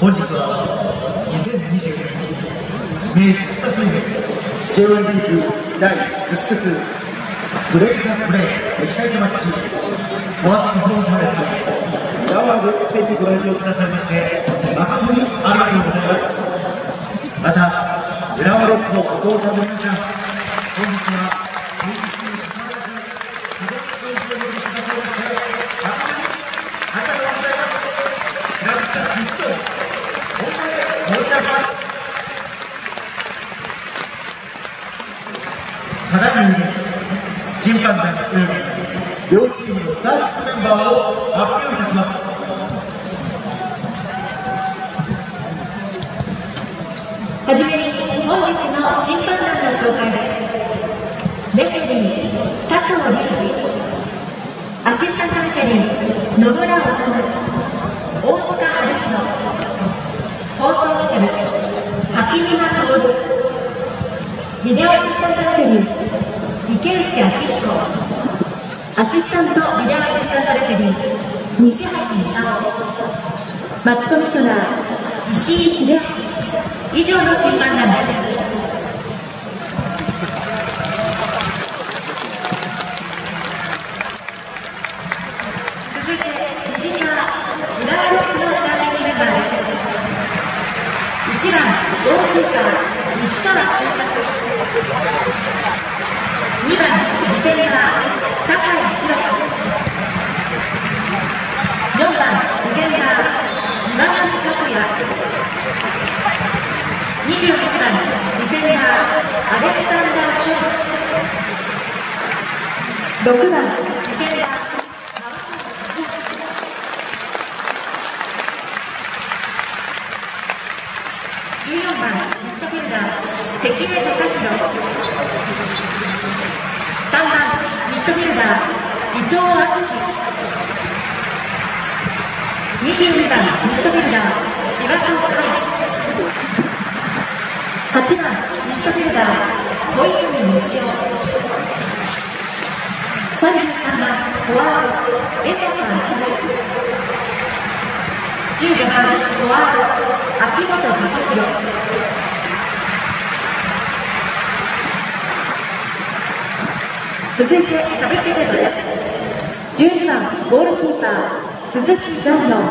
本日は2022年明治安田生命 J1 リーグ第10節プレイザプレイエキサイトマッチ川崎フロンターレ対浦和レッズ戦にご来場くださいまして誠にありがとうございます。また浦和レッズのサポーターの皆さん、本日は平日にかかわらず家族と一緒にお越しくださいまして誠にありがとうございます。平日から一度本当に申し上げます。ただいまより審判団および両チームのスターティングメンバーを発表いたします。 はじめに本日の審判団の紹介です。レフェリー佐藤隆二、アシスタントレフェリー野村治、大塚春弘、放送オフィシャル柿沼徹、ビデオアシスタントレフェリー池内昭彦、アシスタントビデオアシスタントレフェリー西橋功、マッチコミッショナー石井秀明、以上の審判団です。続いて藤井は浦和レッズのスターティングメンバーです。1番ゴールキーパー西川修作、2番ディフェンダー酒井宏樹、4番ディフェンダー岩上拓也、28番ディフェンダーアレクサンダー・ショルツ、6番ディフェンダー14番ミッドフィルダー関根貴弘、3番ミッドフィルダー伊藤敦樹、22番ミッドフィルダー柴戸海、8番ミッドフィルダー小泉西尾、33番フォワード江坂明夫、15番フォワード秋元貴弘、続いてサブステートです。12番ゴールキーパー鈴木残野、13番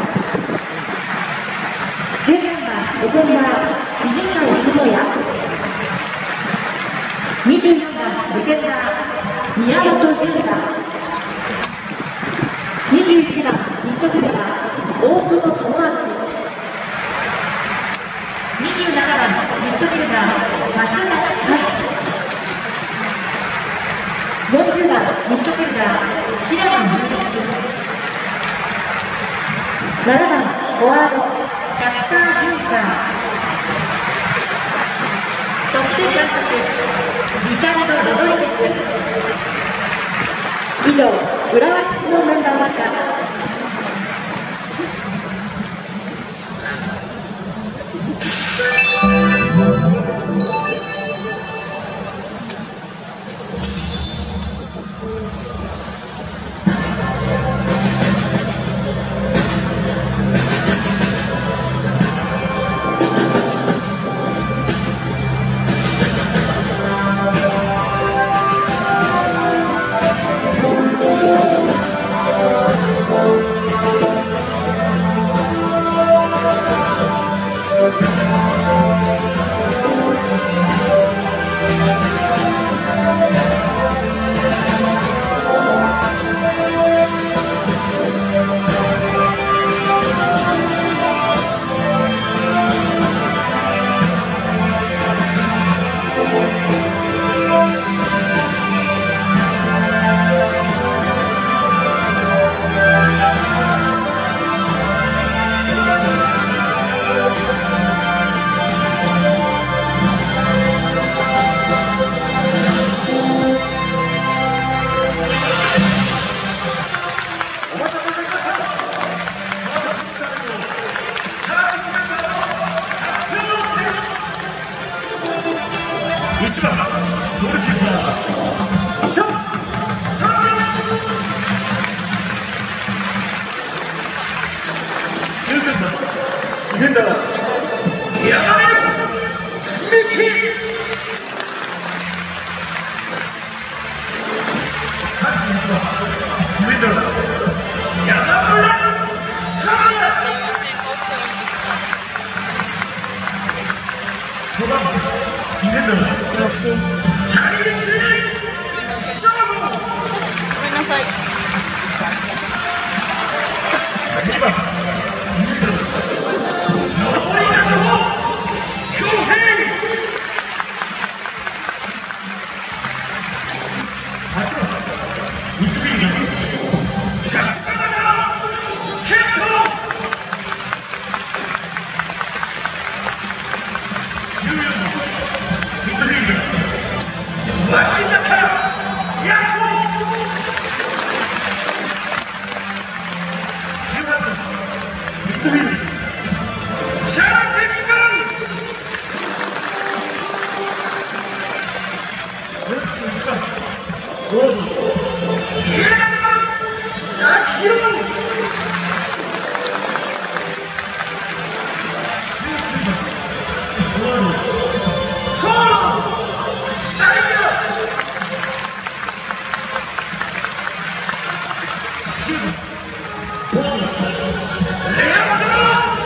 ディフェンダー犬飼智也、24番ディフェンダー宮本優太、21番ミッドフィルダー大久保智明、27番ミッドフィルダー松崎海、40番ミッドフィルダー平野雄一、7番フォワードキャスター・ユンカー、そして監督リカルド・ロドリゲス。以上浦和レッズのメンバーでした。 フェルダーンダー山根美希。31番ディフェンダー山村和也。5番ディフェンダー谷口翔吾。 ごめんなさい。 2番ディフェンダー森里恭平。8番ミッドフィールダージャスタナケント。14番ミッドフィールダー脇坂ヤクト。18番ミッドフィールダーシャーテン君。41番ゴードン家山明宏。19番ゴードントーロ大也。10番ゴードンレアマド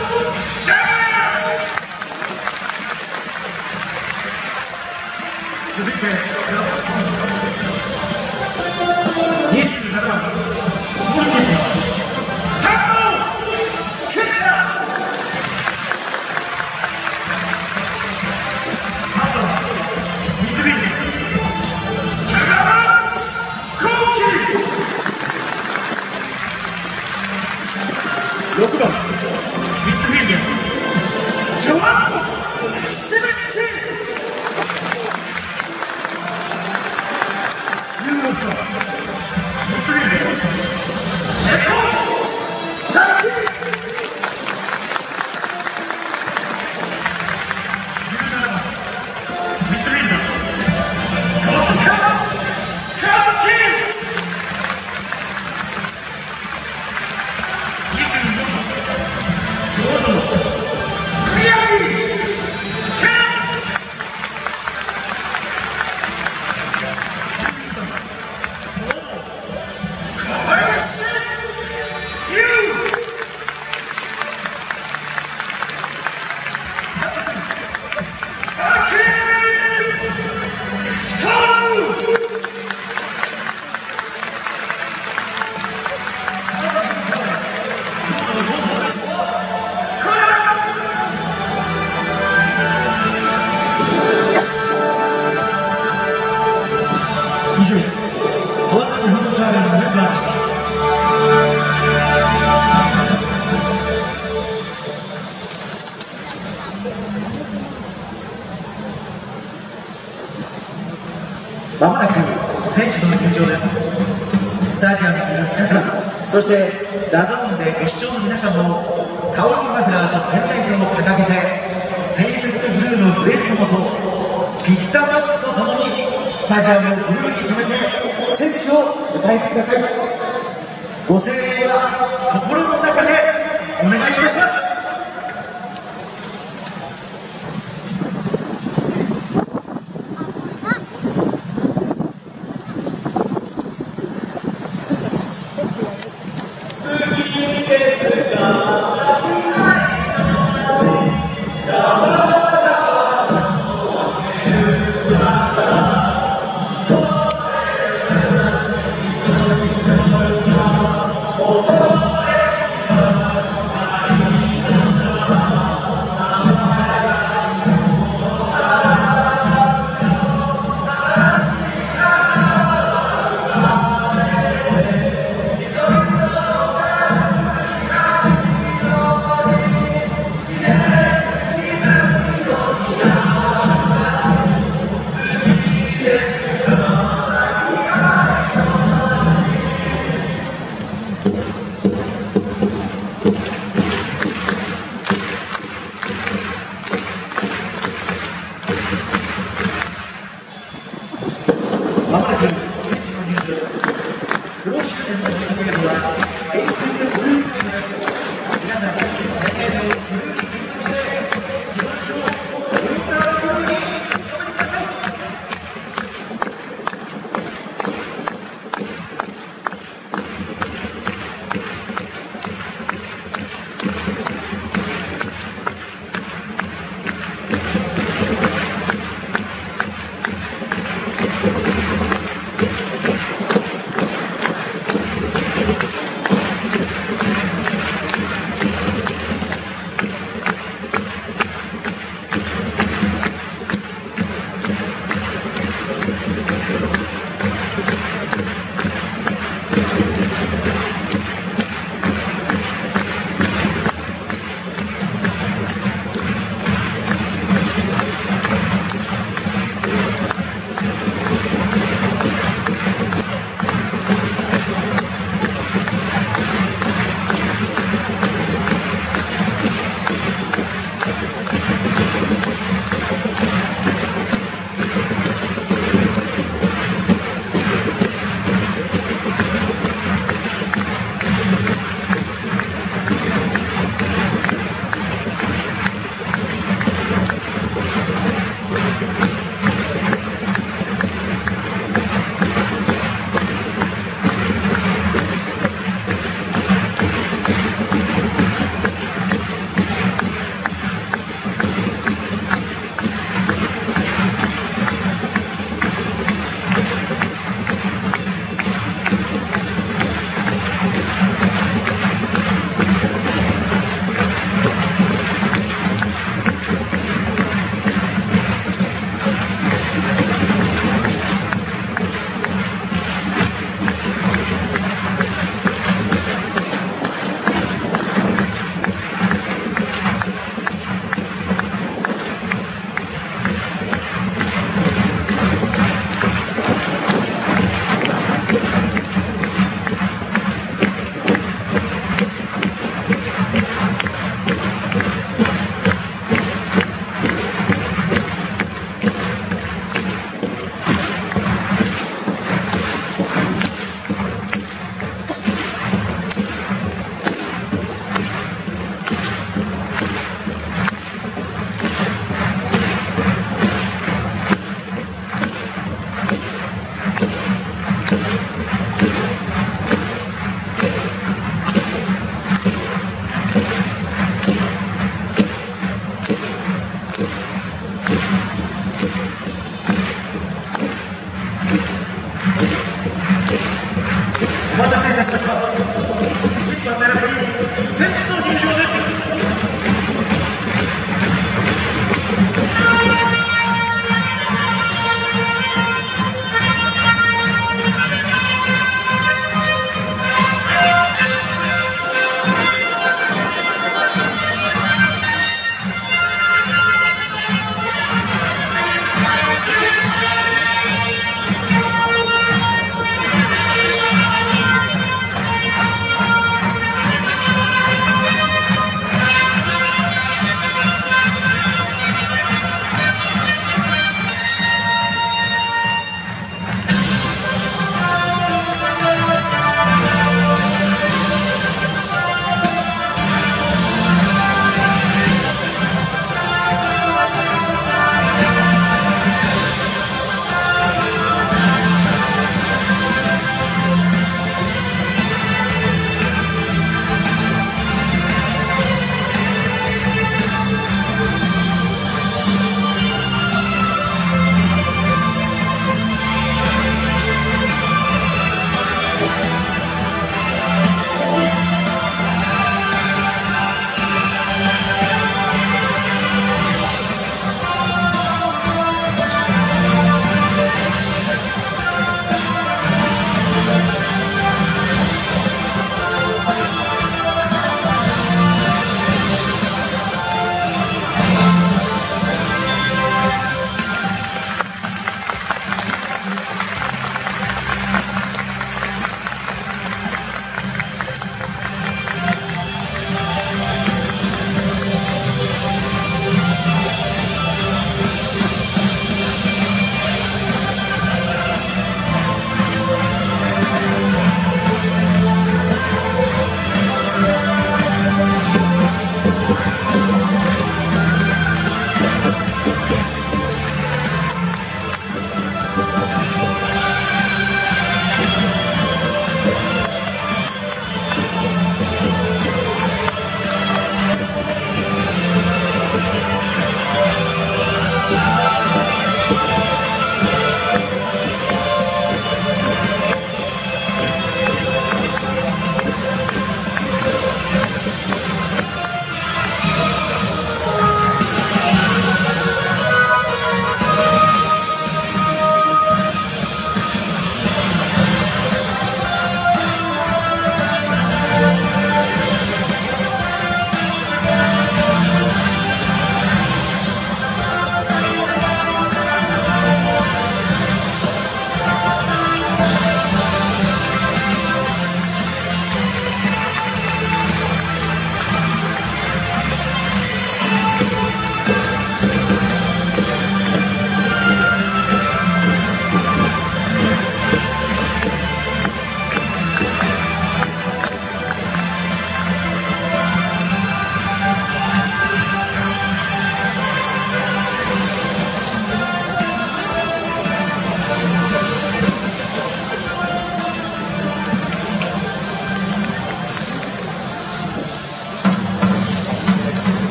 続いて27番ゴールキーパー佐藤健也。3番ミッドフィールダー北川幸輝。6番ミッドフィールダージョアン・シメッチ。16番ミッドフィールダーチェコタキ。17番ミッドフィールダー小塚和樹。24番ゴードン宮城健。11番ゴードン小林優。アキトル。以上、川崎フロンターレのメンバーでした。まもなく選手の入場です。スタジアムにいる皆さん、そしてダゾーンでご視聴の皆さんもタオルマフラーとペンライトを掲げてペイントブルーのブレースのもとピッタマスクとともにスタジアムをブルーに染めて選手を迎えてください。ご声援は心の中でお願いいたします。 お待たせいたしました。